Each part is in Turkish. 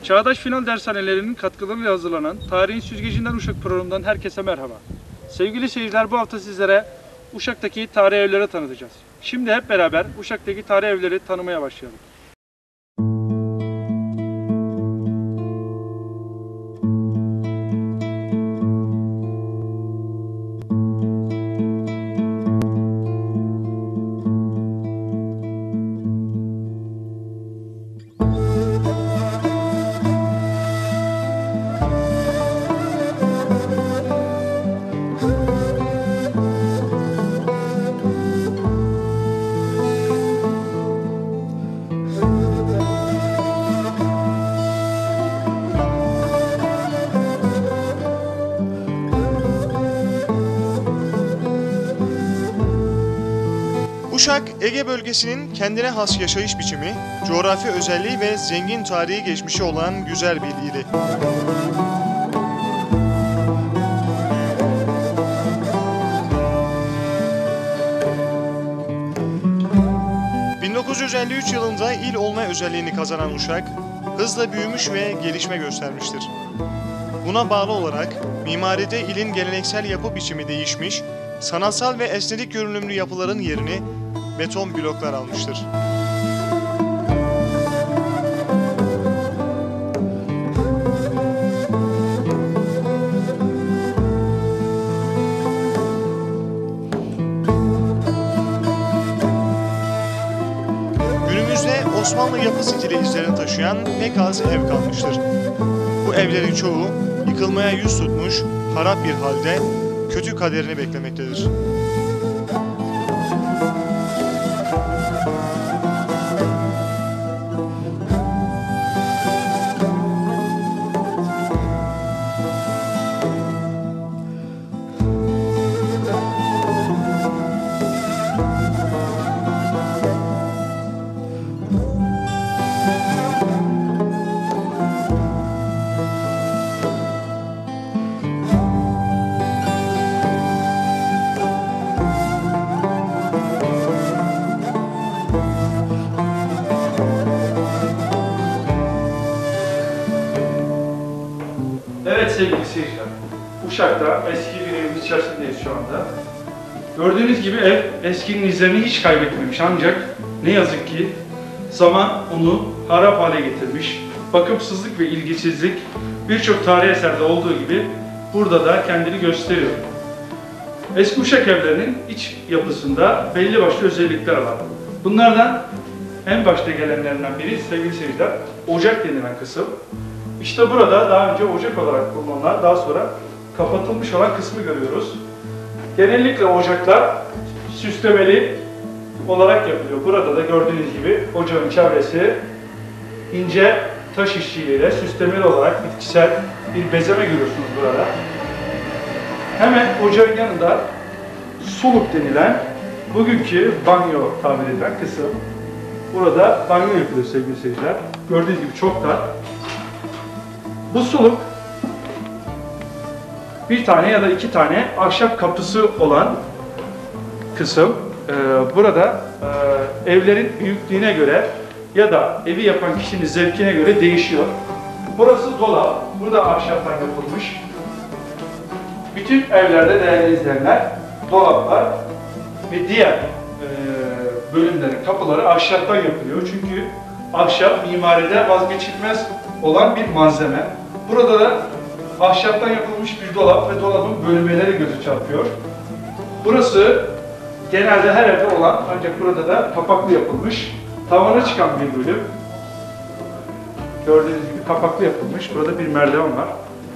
Çağdaş Final Dershanelerinin katkılarıyla hazırlanan Tarihin Süzgecinden Uşak programından herkese merhaba. Sevgili seyirciler, bu hafta sizlere Uşak'taki tarihi evleri tanıtacağız. Şimdi hep beraber Uşak'taki tarihi evleri tanımaya başlayalım. Uşak, Ege bölgesinin kendine has yaşayış biçimi, coğrafi özelliği ve zengin tarihi geçmişi olan güzel bir ili. ...1953 yılında il olma özelliğini kazanan Uşak, hızla büyümüş ve gelişme göstermiştir. Buna bağlı olarak mimaride ilin geleneksel yapı biçimi değişmiş, sanatsal ve estetik görünümlü yapıların yerini beton bloklar almıştır. Günümüzde Osmanlı yapı stili izlerini taşıyan pek az ev kalmıştır. Bu evlerin çoğu yıkılmaya yüz tutmuş, harap bir halde kötü kaderini beklemektedir. Evet sevgili seyirciler, Uşak'ta eski bir evin içerisindeyiz şu anda. Gördüğünüz gibi ev eskinin izlerini hiç kaybetmemiş, ancak ne yazık ki zaman onu harap hale getirmiş. Bakımsızlık ve ilgisizlik birçok tarihi eserde olduğu gibi burada da kendini gösteriyor. Eski Uşak evlerinin iç yapısında belli başlı özellikler var. Bunlardan en başta gelenlerinden biri sevgili seyirciler, ocak denilen kısım. İşte burada daha önce ocak olarak kullanılan, daha sonra kapatılmış olan kısmı görüyoruz. Genellikle ocaklar süslemeli olarak yapılıyor. Burada da gördüğünüz gibi ocağın çevresi ince taş işçiliğiyle süslemeli olarak bitkisel bir bezeme görüyorsunuz burada. Hemen ocağın yanında suluk denilen, bugünkü banyo tabir edilen kısım. Burada banyo yapılıyor sevgili seyirciler. Gördüğünüz gibi çok dar. Bu suluk bir tane ya da iki tane ahşap kapısı olan kısım. Burada evlerin büyüklüğüne göre ya da evi yapan kişinin zevkine göre değişiyor. Burası dolap. Burada ahşaptan yapılmış. Bütün evlerde değerli izleyenler dolaplar ve diğer bölümlerin kapıları ahşaptan yapılıyor. Çünkü ahşap mimaride vazgeçilmez olan bir malzeme. Burada da ahşaptan yapılmış bir dolap ve dolabın bölmeleri göze çarpıyor. Burası genelde her evde olan, ancak burada da kapaklı yapılmış, tavana çıkan bir bölüm. Gördüğünüz gibi kapaklı yapılmış. Burada bir merdiven var.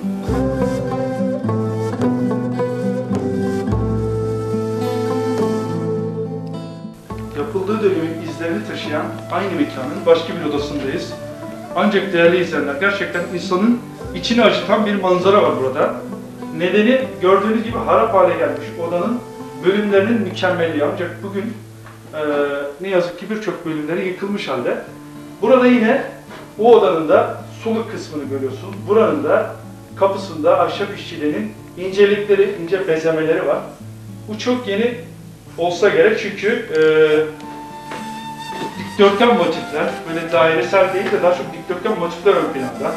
Yapıldığı dönemin izlerini taşıyan aynı mekanın başka bir odasındayız. Ancak değerli izleyenler, gerçekten insanın içini acıtan bir manzara var burada. Nedeni gördüğünüz gibi harap hale gelmiş odanın bölümlerinin mükemmelliği. Ancak bugün ne yazık ki birçok bölümleri yıkılmış halde. Burada yine o odanın da suluk kısmını görüyorsunuz. Buranın da kapısında ahşap işçiliğinin incelikleri, ince bezemeleri var. Bu çok yeni olsa gerek çünkü dikdörtgen motifler, böyle dairesel değil de daha çok dikdörtgen motifler ön planda.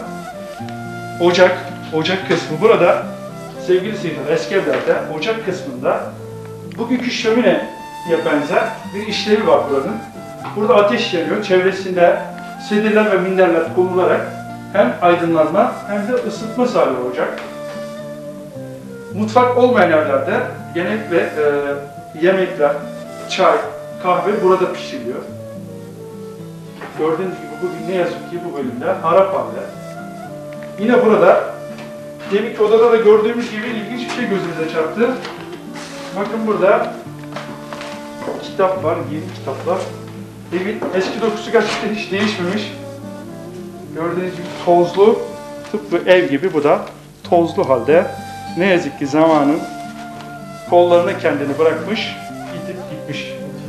Ocak kısmı burada, sevgili seyirciler, eski evlerde ocak kısmında bugünkü şömineye benzer bir işlevi var buranın. Burada ateş yanıyor, çevresinde sedirler ve minderler konularak hem aydınlanma hem de ısıtma sağlıyor ocak. Mutfak olmayan evlerde genellikle yemekler, çay, kahve burada pişiriliyor. Gördüğünüz gibi bugün ne yazık ki bu bölümde harap halde. Yine burada deminki odada da gördüğümüz gibi ilginç bir şey gözümüze çarptı. Bakın burada kitap var, yeni kitaplar. Evin eski dokusu gerçekten hiç değişmemiş. Gördüğünüz gibi tozlu, tıpkı ev gibi bu da tozlu halde. Ne yazık ki zamanın kollarına kendini bırakmış, gidip gitmiş.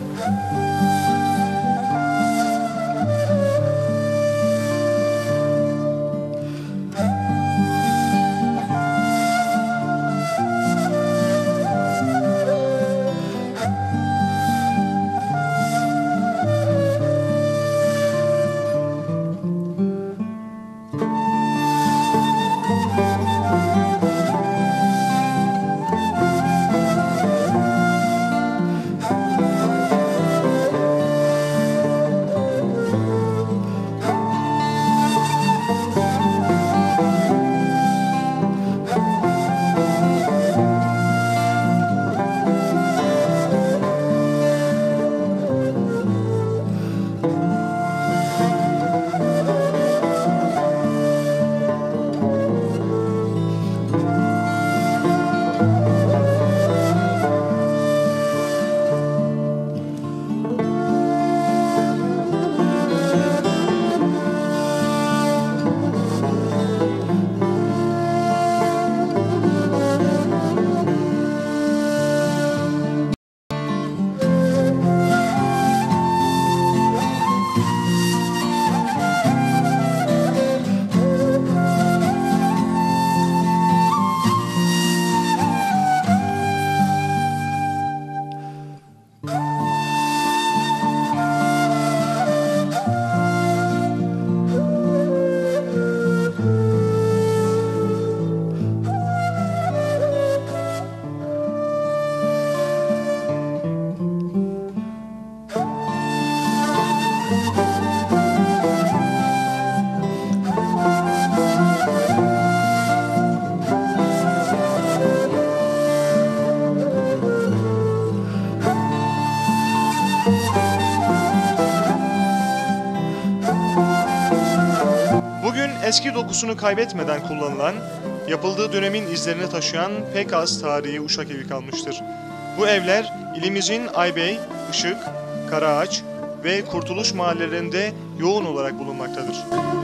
Bugün eski dokusunu kaybetmeden kullanılan, yapıldığı dönemin izlerini taşıyan pek az tarihi Uşak evi kalmıştır. Bu evler ilimizin Aybey, Işık, Karaağaç ve Kurtuluş mahallelerinde yoğun olarak bulunmaktadır.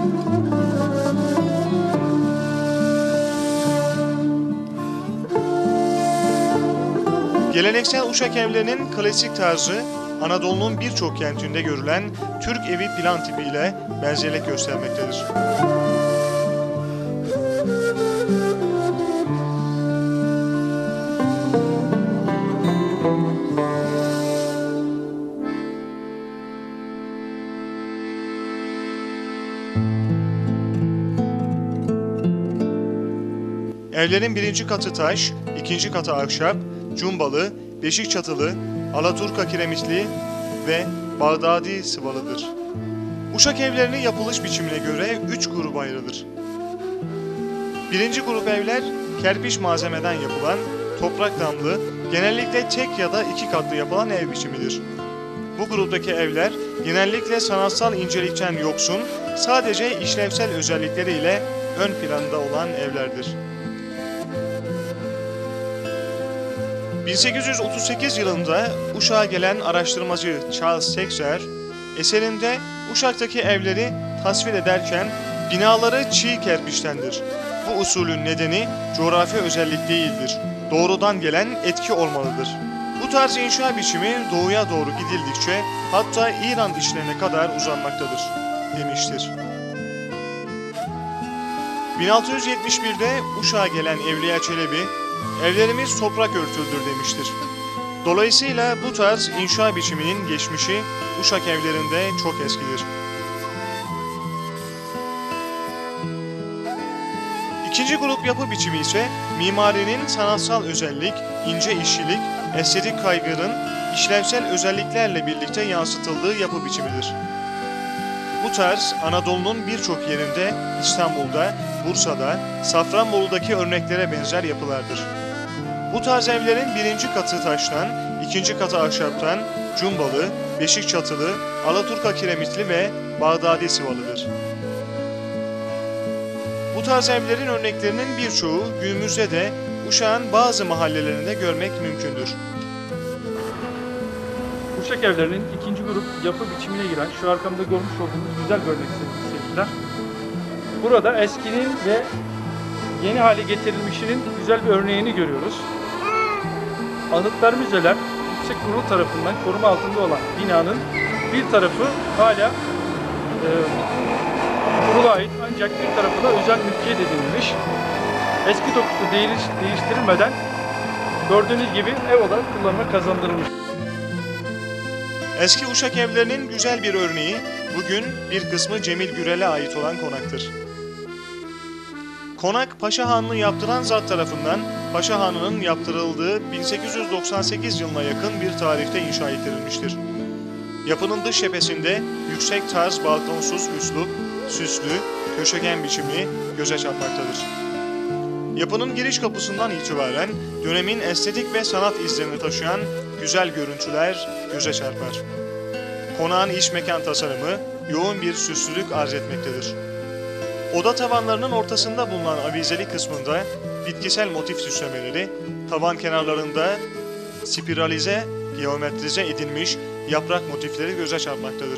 Geleneksel Uşak evlerinin klasik tarzı, Anadolu'nun birçok kentinde görülen Türk evi plan tipiyle benzerlik göstermektedir. Evlerin birinci katı taş, ikinci katı ahşap, cumbalı, beşik çatılı, alaturka kiremitli ve Bağdadi sıvalıdır. Uşak evlerinin yapılış biçimine göre 3 gruba ayrılır. Birinci grup evler kerpiç malzemeden yapılan, toprak damlı, genellikle tek ya da 2 katlı yapılan ev biçimidir. Bu gruptaki evler genellikle sanatsal incelikten yoksun, sadece işlevsel özellikleriyle ön planda olan evlerdir. 1838 yılında Uşak'a gelen araştırmacı Charles Texer, eserinde Uşak'taki evleri tasvir ederken binaları çiğ kerpiçtendir. Bu usulün nedeni coğrafi özellik değildir, doğrudan gelen etki olmalıdır. Bu tarz inşa biçimi doğuya doğru gidildikçe hatta İran işlerine kadar uzanmaktadır, demiştir. 1671'de Uşak'a gelen Evliya Çelebi, evlerimiz toprak örtüldür demiştir. Dolayısıyla bu tarz inşa biçiminin geçmişi Uşak evlerinde çok eskidir. İkinci grup yapı biçimi ise mimarinin sanatsal özellik, ince işçilik, estetik kaygının işlevsel özelliklerle birlikte yansıtıldığı yapı biçimidir. Bu tarz Anadolu'nun birçok yerinde İstanbul'da, Bursa'da, Safranbolu'daki örneklere benzer yapılardır. Bu tarz evlerin birinci katı taştan, ikinci katı ahşaptan, cumbalı, beşik çatılı, alaturka kiremitli ve Bağdadi sıvalıdır. Bu tarz evlerin örneklerinin birçoğu günümüzde de Uşak'ın bazı mahallelerinde görmek mümkündür. Uşak evlerinin ikinci grup yapı biçimine giren şu arkamda görmüş olduğunuz güzel bir örnek sevgili seyirciler. Burada eskinin ve yeni hale getirilmişinin güzel bir örneğini görüyoruz. Anıtlar müzeler Yüksek Kurulu tarafından koruma altında olan binanın bir tarafı hala kurula ait ancak bir tarafı da özel mülkiyet edilmiş. Eski dokusu değiştirilmeden gördüğünüz gibi ev olarak kullanıma kazandırılmış. Eski Uşak evlerinin güzel bir örneği bugün bir kısmı Cemil Gürel'e ait olan konaktır. Konak Paşa Hanlığı yaptıran zat tarafından Paşa Hanı'nın yaptırıldığı 1898 yılına yakın bir tarihte inşa ettirilmiştir. Yapının dış cephesinde yüksek tarz balkonsuz üslup, süslü, köşegen biçimli göze çarpmaktadır. Yapının giriş kapısından itibaren dönemin estetik ve sanat izlerini taşıyan güzel görüntüler göze çarpar. Konağın iç mekan tasarımı yoğun bir süslülük arz etmektedir. Oda tavanlarının ortasında bulunan avizeli kısmında bitkisel motif süslemeleri, tavan kenarlarında spiralize, geometrize edilmiş yaprak motifleri göze çarpmaktadır.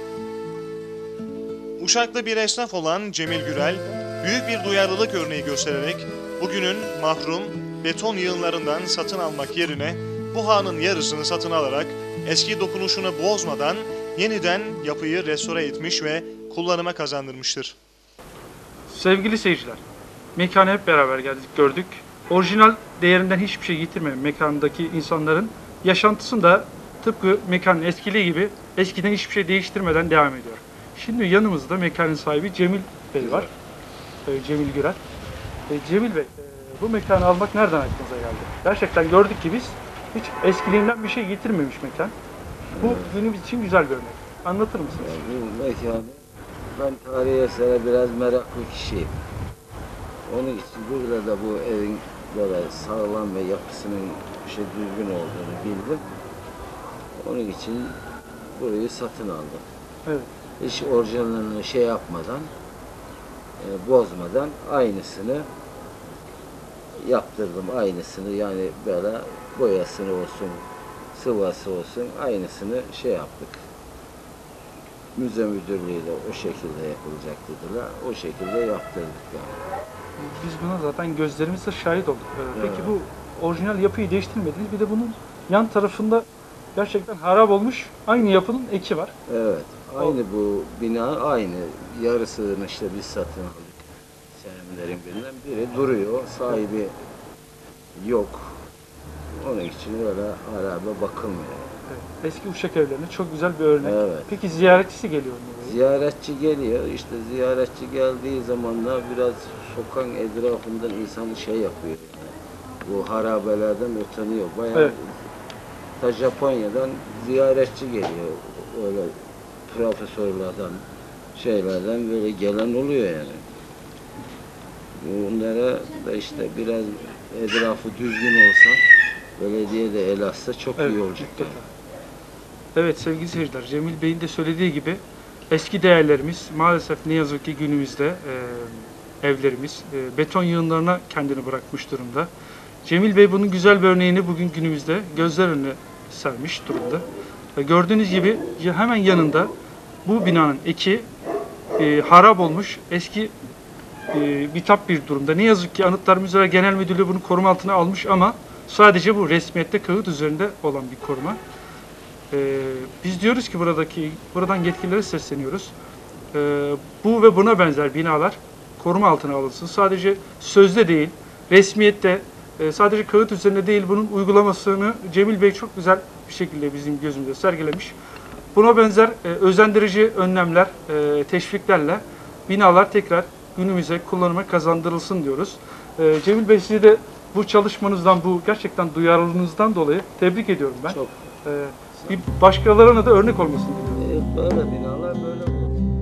Uşaklı bir esnaf olan Cemil Gürel, büyük bir duyarlılık örneği göstererek bugünün mahrum beton yığınlarından satın almak yerine bu hanın yarısını satın alarak eski dokunuşunu bozmadan yeniden yapıyı restore etmiş ve kullanıma kazandırmıştır. Sevgili seyirciler, mekana hep beraber geldik, gördük. Orijinal değerinden hiçbir şey yitirmeyen mekandaki insanların yaşantısını da tıpkı mekanın eskiliği gibi eskiden hiçbir şey değiştirmeden devam ediyor. Şimdi yanımızda mekanın sahibi Cemil Bey var. Cemil Gürel. Cemil Bey, bu mekanı almak nereden aklınıza geldi? Gerçekten gördük ki biz hiç eskiliğinden bir şey yitirmemiş mekan. Bu günümüz için güzel bir örnek. Anlatır mısınız? Bu mekanı, ben tarihi esere biraz meraklı kişiyim. Onun için burada da bu evin böyle sağlam ve yapısının düzgün olduğunu bildim. Onun için burayı satın aldım. Evet. Hiç orijinalini şey yapmadan, bozmadan aynısını yaptırdım. Aynısını yani böyle boyasını olsun, sıvası olsun aynısını şey yaptık. Müze müdürlüğüyle o şekilde yapılacak dediler. O şekilde yaptırdık yani. Biz buna zaten gözlerimizle şahit olduk. Peki bu orijinal yapıyı değiştirmediniz. Bir de bunun yan tarafında gerçekten harap olmuş aynı yapının eki var. Evet. Aynı bu bina aynı. Yarısını işte biz satın aldık. Senemlerin birinden biri duruyor. Sahibi yok. Onun için öyle harabe bakılmıyor. Evet. Eski Uşak evlerine çok güzel bir örnek. Evet. Peki ziyaretçisi geliyor mu? Ziyaretçi geliyor. İşte ziyaretçi geldiği zamanlar biraz sokak etrafından insanı şey yapıyor. Yani. Bu harabelerden utanıyor. Bayağı evet. Ta Japonya'dan ziyaretçi geliyor. Öyle profesörlerden, şeylerden böyle gelen oluyor yani. Bunlara da işte biraz etrafı düzgün olsa, belediye de el atsa çok iyi olacak. Yani. Evet sevgili seyirciler, Cemil Bey'in de söylediği gibi eski değerlerimiz maalesef ne yazık ki günümüzde evlerimiz beton yığınlarına kendini bırakmış durumda. Cemil Bey bunun güzel bir örneğini bugün günümüzde gözler önüne sermiş durumda. Gördüğünüz gibi hemen yanında bu binanın eki harap olmuş, eski bitap bir durumda. Ne yazık ki Anıtlar Müzeler Genel Müdürlüğü bunu koruma altına almış ama sadece bu resmiyette kağıt üzerinde olan bir koruma. Biz diyoruz ki buradan yetkililere sesleniyoruz. Bu ve buna benzer binalar koruma altına alınsın. Sadece sözde değil, resmiyette Sadece kağıt üzerinde değil, bunun uygulamasını Cemil Bey çok güzel bir şekilde bizim gözümüzde sergilemiş. Buna benzer özendirici önlemler, teşviklerle binalar tekrar günümüze kullanıma kazandırılsın diyoruz. Cemil Bey, sizi de bu çalışmanızdan, bu gerçekten duyarlılığınızdan dolayı tebrik ediyorum ben. Çok. Bir başkalarına da örnek olmasını diliyorum. Böyle binalar böyle olur.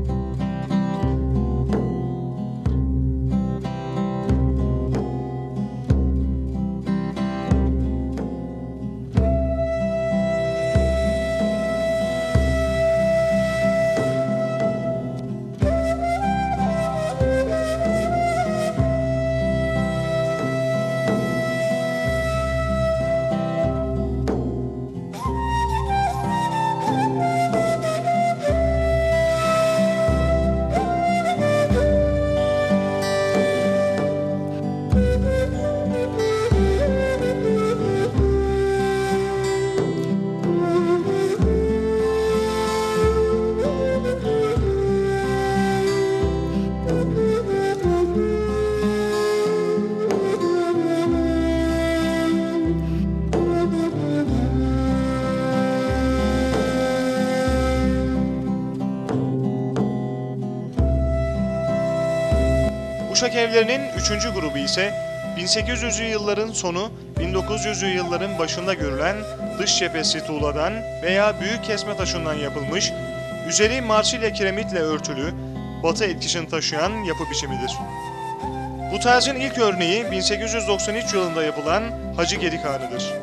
Uşak evlerinin 3. grubu ise 1800'lü yılların sonu, 1900'lü yılların başında görülen dış cephesi tuğladan veya büyük kesme taşından yapılmış, üzeri Marsilya kiremitle örtülü, batı etkisini taşıyan yapı biçimidir. Bu tarzın ilk örneği 1893 yılında yapılan Hacı Gedik Hanı'dır.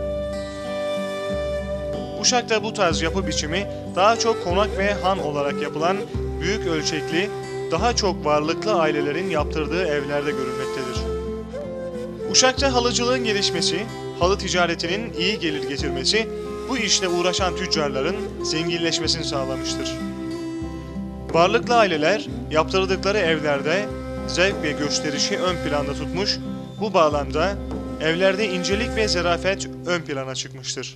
Uşak'ta bu tarz yapı biçimi daha çok konak ve han olarak yapılan büyük ölçekli, daha çok varlıklı ailelerin yaptırdığı evlerde görülmektedir. Uşak'ta halıcılığın gelişmesi, halı ticaretinin iyi gelir getirmesi, bu işle uğraşan tüccarların zenginleşmesini sağlamıştır. Varlıklı aileler yaptırdıkları evlerde zevk ve gösterişi ön planda tutmuş, bu bağlamda evlerde incelik ve zarafet ön plana çıkmıştır.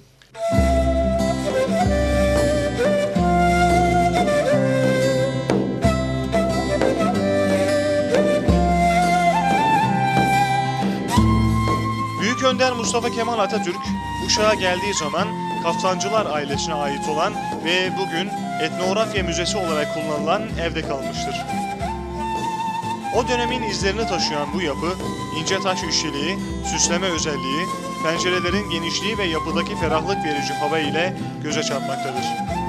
Büyük Önder Mustafa Kemal Atatürk, Uşak'a geldiği zaman Kaftancılar ailesine ait olan ve bugün etnografya müzesi olarak kullanılan evde kalmıştır. O dönemin izlerini taşıyan bu yapı, ince taş işçiliği, süsleme özelliği, pencerelerin genişliği ve yapıdaki ferahlık verici hava ile göze çarpmaktadır.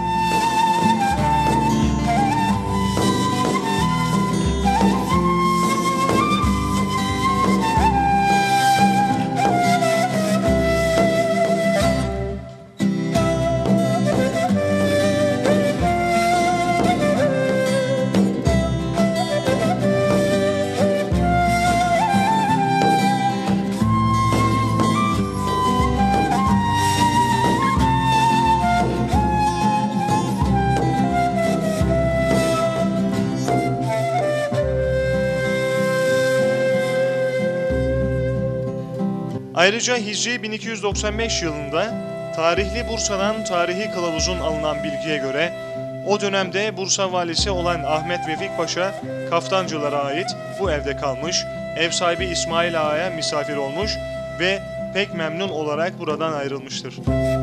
Ayrıca Hicri 1295 yılında tarihli Bursa'dan tarihi kılavuzun alınan bilgiye göre o dönemde Bursa valisi olan Ahmet Vefik Paşa Kaftancılara ait bu evde kalmış, ev sahibi İsmail Ağa'ya misafir olmuş ve pek memnun olarak buradan ayrılmıştır.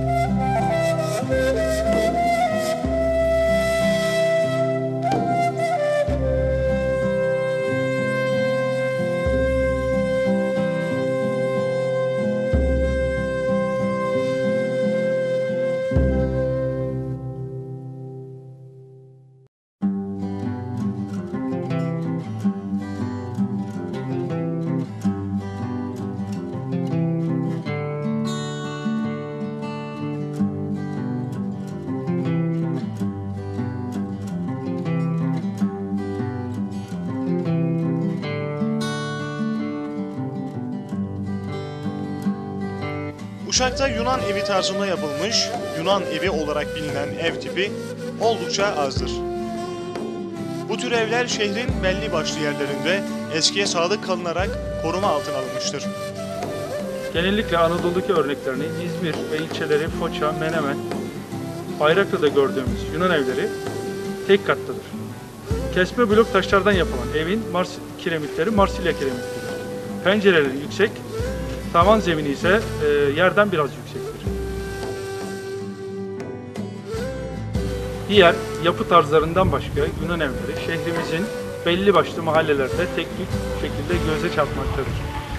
Uşak'ta Yunan evi tarzında yapılmış, Yunan evi olarak bilinen ev tipi oldukça azdır. Bu tür evler şehrin belli başlı yerlerinde eskiye sadık kalınarak koruma altına alınmıştır. Genellikle Anadolu'daki örneklerini İzmir ve ilçeleri Foça, Menemen, Bayraklı'da gördüğümüz Yunan evleri tek katlıdır. Kesme blok taşlardan yapılan evin kiremitleri Marsilya kiremitidir. Pencereleri yüksek, Tavan zemini ise yerden biraz yüksektir. Diğer yapı tarzlarından başka Yunan evleri şehrimizin belli başlı mahallelerde teknik şekilde göze çarpmaktadır.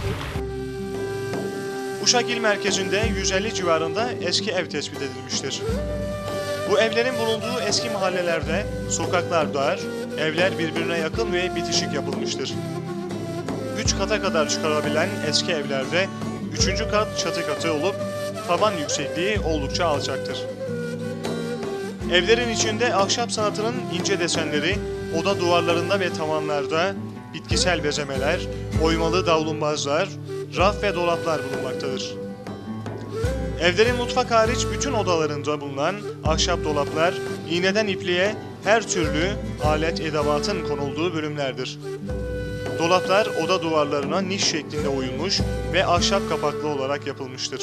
Uşak il merkezinde 150 civarında eski ev tespit edilmiştir. Bu evlerin bulunduğu eski mahallelerde sokaklar dar, evler birbirine yakın ve bitişik yapılmıştır. 3 kata kadar çıkarabilen eski evlerde 3. kat çatı katı olup tavan yüksekliği oldukça alçaktır. Evlerin içinde ahşap sanatının ince desenleri oda duvarlarında ve tavanlarda bitkisel bezemeler, oymalı davlumbazlar, raf ve dolaplar bulunmaktadır. Evlerin mutfak hariç bütün odalarında bulunan ahşap dolaplar, iğneden ipliğe her türlü alet edevatın konulduğu bölümlerdir. Dolaplar oda duvarlarına niş şeklinde oyulmuş ve ahşap kapaklı olarak yapılmıştır.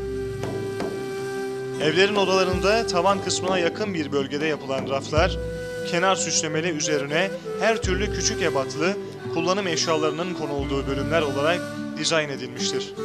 Evlerin odalarında tavan kısmına yakın bir bölgede yapılan raflar, kenar süslemeli üzerine her türlü küçük ebatlı kullanım eşyalarının konulduğu bölümler olarak dizayn edilmiştir.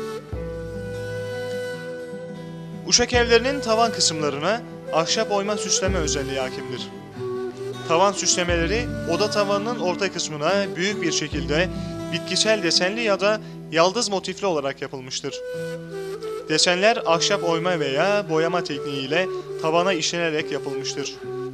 Uşak evlerinin tavan kısımlarına ahşap oyma süsleme özelliği hakimdir. Tavan süslemeleri oda tavanının orta kısmına büyük bir şekilde bitkisel desenli ya da yaldız motifli olarak yapılmıştır. Desenler ahşap oyma veya boyama tekniğiyle tavana işlenerek yapılmıştır.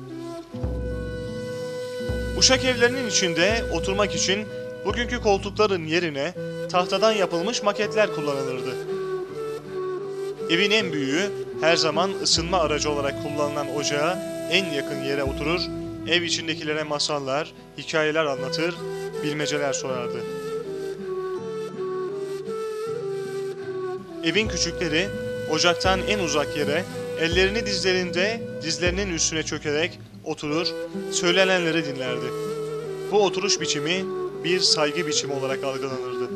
Uşak evlerinin içinde oturmak için bugünkü koltukların yerine tahtadan yapılmış maketler kullanılırdı. Evin en büyüğü her zaman ısınma aracı olarak kullanılan ocağa en yakın yere oturur, ev içindekilere masallar, hikayeler anlatır, bilmeceler sorardı. Evin küçükleri ocaktan en uzak yere ellerini dizlerinin üstüne çökerek oturur, söylenenleri dinlerdi. Bu oturuş biçimi bir saygı biçimi olarak algılanırdı.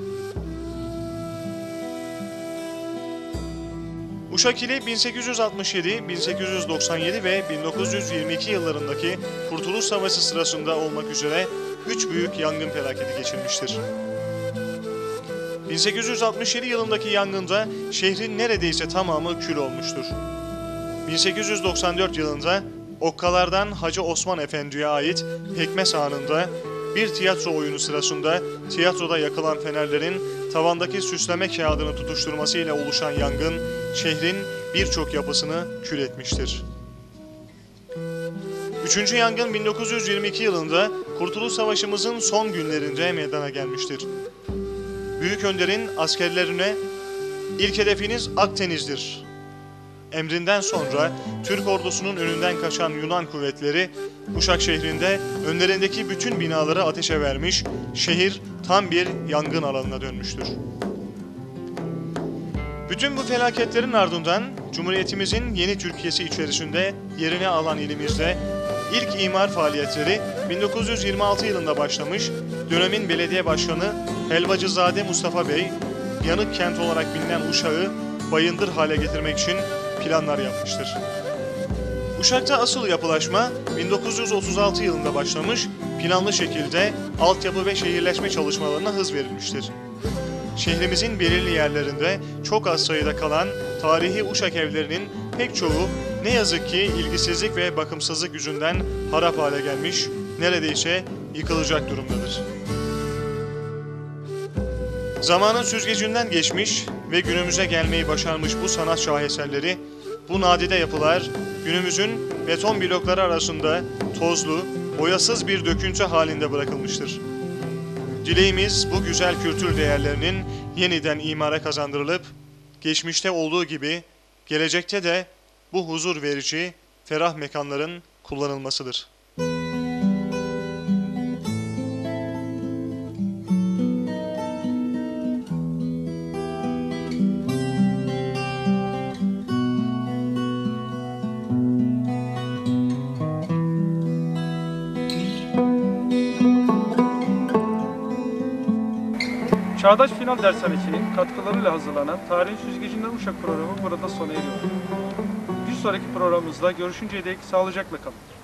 Uşak ili 1867, 1897 ve 1922 yıllarındaki Kurtuluş Savaşı sırasında olmak üzere 3 büyük yangın felaketi geçirmiştir. 1867 yılındaki yangında şehrin neredeyse tamamı kül olmuştur. 1894 yılında Okkalardan Hacı Osman Efendi'ye ait Pekmez Hanı'nda bir tiyatro oyunu sırasında tiyatroda yakılan fenerlerin tavandaki süsleme kağıdını tutuşturmasıyla oluşan yangın şehrin birçok yapısını kül etmiştir. Üçüncü yangın 1922 yılında Kurtuluş Savaşımızın son günlerinde meydana gelmiştir. Büyük Önder'in askerlerine "İlk hedefiniz Akdeniz'dir" emrinden sonra Türk ordusunun önünden kaçan Yunan kuvvetleri Uşak şehrinde önlerindeki bütün binaları ateşe vermiş, şehir tam bir yangın alanına dönmüştür. Bütün bu felaketlerin ardından Cumhuriyetimizin yeni Türkiye'si içerisinde yerini alan ilimizde ilk imar faaliyetleri 1926 yılında başlamış, dönemin belediye başkanı Helvacızade Mustafa Bey, yanık kent olarak bilinen Uşak'ı bayındır hale getirmek için planlar yapmıştır. Uşak'ta asıl yapılaşma 1936 yılında başlamış, planlı şekilde altyapı ve şehirleşme çalışmalarına hız verilmiştir. Şehrimizin belirli yerlerinde çok az sayıda kalan tarihi Uşak evlerinin pek çoğu ne yazık ki ilgisizlik ve bakımsızlık yüzünden harap hale gelmiş, neredeyse yıkılacak durumdadır. Zamanın süzgecinden geçmiş ve günümüze gelmeyi başarmış bu sanat şaheserleri, bu nadide yapılar günümüzün beton blokları arasında tozlu, boyasız bir döküntü halinde bırakılmıştır. Dileğimiz bu güzel kültür değerlerinin yeniden imara kazandırılıp, geçmişte olduğu gibi gelecekte de bu huzur verici, ferah mekanların kullanılmasıdır. Çağdaş Final Dershanesi'nin katkılarıyla hazırlanan Tarihin Süzgecinden Uşak programı burada sona eriyor. Bir sonraki programımızda görüşünceye dek sağlıcakla kalın.